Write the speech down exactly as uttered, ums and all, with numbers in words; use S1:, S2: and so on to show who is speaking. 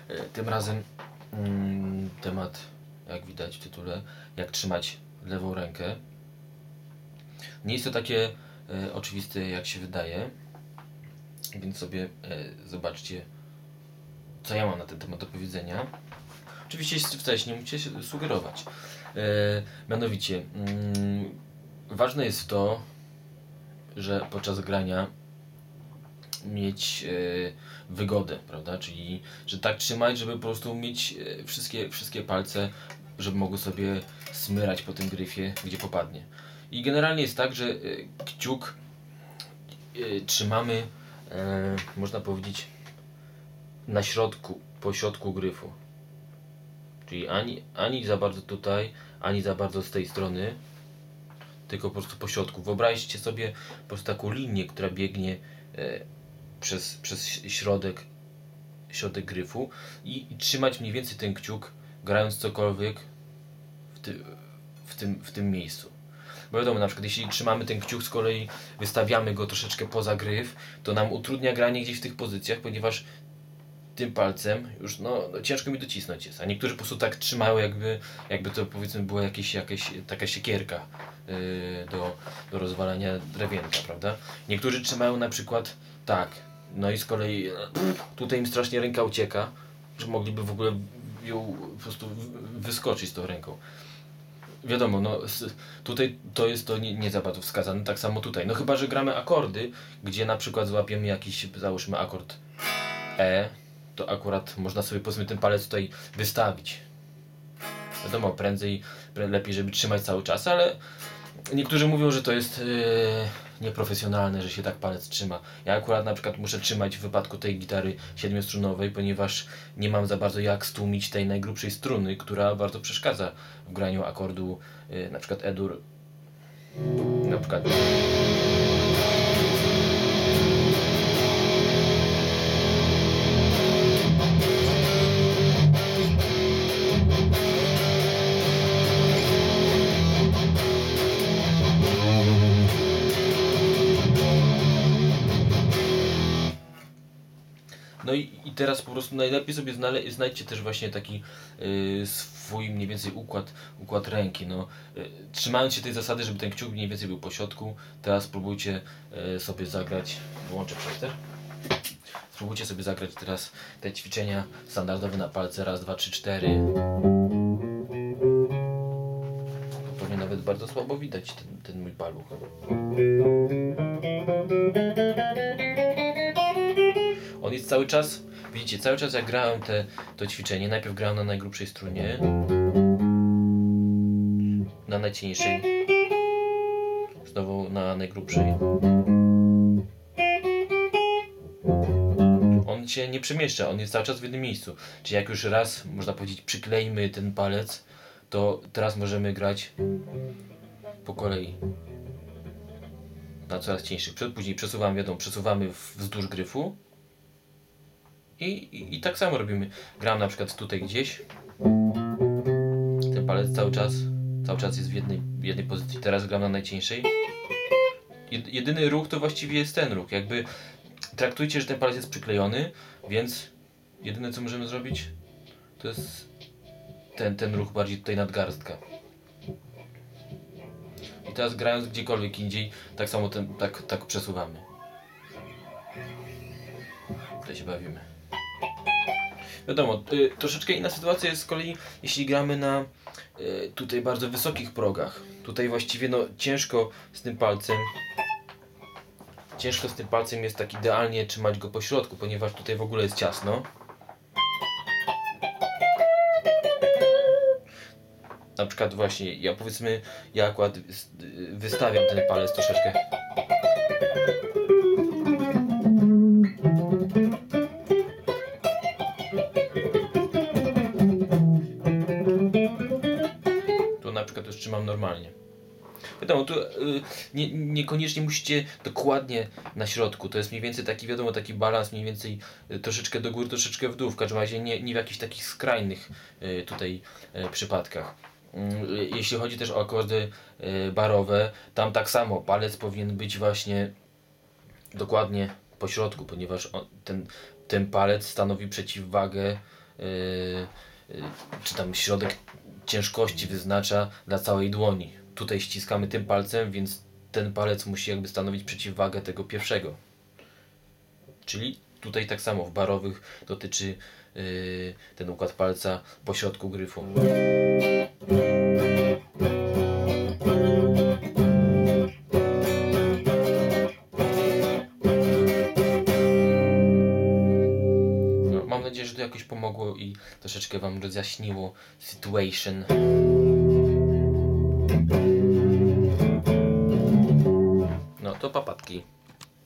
S1: Tym razem mm, temat, jak widać w tytule, jak trzymać lewą rękę. Nie jest to takie e, oczywiste, jak się wydaje, więc sobie e, zobaczcie, co ja mam na ten temat do powiedzenia. Oczywiście wcale nie musicie się sugerować. E, mianowicie, mm, ważne jest to, że podczas grania mieć e, wygodę, prawda? Czyli, że tak trzymać, żeby po prostu mieć e, wszystkie, wszystkie palce, żeby mogły sobie smyrać po tym gryfie, gdzie popadnie. I generalnie jest tak, że e, kciuk e, trzymamy, e, można powiedzieć, na środku, po środku gryfu. Czyli ani, ani za bardzo tutaj, ani za bardzo z tej strony, tylko po prostu po środku. Wyobraźcie sobie po prostu taką linię, która biegnie e, przez, przez środek, środek gryfu i, i trzymać mniej więcej ten kciuk, grając cokolwiek w, ty, w, tym, w tym miejscu. Bo wiadomo, na przykład jeśli trzymamy ten kciuk, z kolei wystawiamy go troszeczkę poza gryf, to nam utrudnia granie gdzieś w tych pozycjach, ponieważ tym palcem już no, no ciężko mi docisnąć jest, a niektórzy po prostu tak trzymają, jakby, jakby to powiedzmy była jakieś, jakaś taka siekierka yy, do, do rozwalania drewienka, prawda? Niektórzy trzymają na przykład tak, no i z kolei pff, tutaj im strasznie ręka ucieka, że mogliby w ogóle ją po prostu wyskoczyć z tą ręką. Wiadomo, no tutaj to jest to nie, nie za bardzo wskazane, tak samo tutaj. No chyba, że gramy akordy, gdzie na przykład złapiemy jakiś, załóżmy akord E, to akurat można sobie powiedzmy ten palec tutaj wystawić. Wiadomo, prędzej, lepiej, żeby trzymać cały czas, ale niektórzy mówią, że to jest yy, nieprofesjonalne, że się tak palec trzyma. Ja akurat na przykład muszę trzymać w wypadku tej gitary siedmiostrunowej, ponieważ nie mam za bardzo jak stłumić tej najgrubszej struny, która bardzo przeszkadza w graniu akordu yy, na przykład E-dur. Na przykład no i, i teraz po prostu najlepiej sobie znale- znajdźcie też właśnie taki yy, swój mniej więcej układ, układ ręki. No. Yy, trzymając się tej zasady, żeby ten kciuk mniej więcej był po środku, teraz spróbujcie yy, sobie zagrać, wyłączę przester. Spróbujcie sobie zagrać teraz te ćwiczenia standardowe na palce, raz, dwa, trzy, cztery. Pewnie nawet bardzo słabo widać ten, ten mój paluch. On jest cały czas, widzicie, cały czas jak grałem te, to ćwiczenie, najpierw grałem na najgrubszej strunie, na najcieńszej, znowu na najgrubszej. On się nie przemieszcza, on jest cały czas w jednym miejscu. Czyli jak już raz, można powiedzieć, przykleimy ten palec, to teraz możemy grać po kolei na coraz cieńszych. Później przesuwamy, wiadomo, przesuwamy wzdłuż gryfu. I, i, I tak samo robimy. Gram na przykład tutaj gdzieś. Ten palec cały czas, cały czas jest w jednej, w jednej pozycji. Teraz gram na najcieńszej. Jed, jedyny ruch to właściwie jest ten ruch. Jakby traktujcie, że ten palec jest przyklejony, więc jedyne co możemy zrobić to jest ten, ten ruch bardziej tutaj nadgarstka. I teraz grając gdziekolwiek indziej, tak samo ten, tak, tak przesuwamy. Tutaj się bawimy. Wiadomo, y, troszeczkę inna sytuacja jest z kolei, jeśli gramy na y, tutaj bardzo wysokich progach. Tutaj właściwie no ciężko z tym palcem, ciężko z tym palcem jest tak idealnie trzymać go po środku, ponieważ tutaj w ogóle jest ciasno. Na przykład właśnie, ja powiedzmy, ja akurat wystawiam ten palec troszeczkę. Tu na przykład już trzymam normalnie. Wiadomo, tu y, nie, niekoniecznie musicie dokładnie na środku, to jest mniej więcej taki, wiadomo, taki balans mniej więcej y, troszeczkę do góry, troszeczkę w dół, w każdym razie nie, nie w jakichś takich skrajnych y, tutaj y, przypadkach. Y, jeśli chodzi też o akordy y, barowe, tam tak samo palec powinien być właśnie dokładnie po środku, ponieważ on, ten, ten palec stanowi przeciwwagę yy, czy tam środek ciężkości wyznacza dla całej dłoni. Tutaj ściskamy tym palcem, więc ten palec musi jakby stanowić przeciwwagę tego pierwszego. Czyli tutaj tak samo w barowych dotyczy yy, ten układ palca po środku gryfu. No, mam nadzieję, że to jakoś pomogło i troszeczkę Wam rozjaśniło situation. No to papatki.